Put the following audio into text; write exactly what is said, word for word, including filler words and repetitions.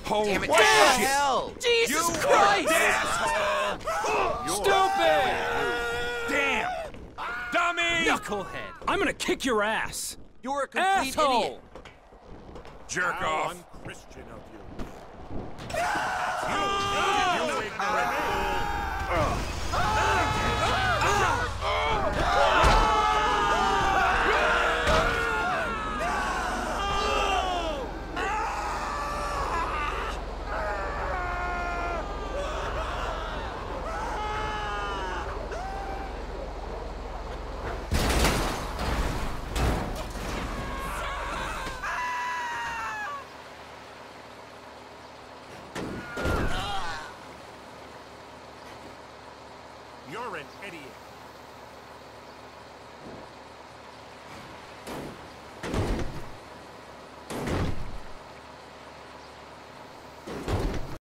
Oh, Damn it, what what the shit? hell? Jesus You Christ! asshole! Stupid! Damn! Dummy! Knucklehead! I'm gonna kick your ass! You're a complete Asshole! idiot. Jerk How off! unchristian of you. You ignorant You're an idiot.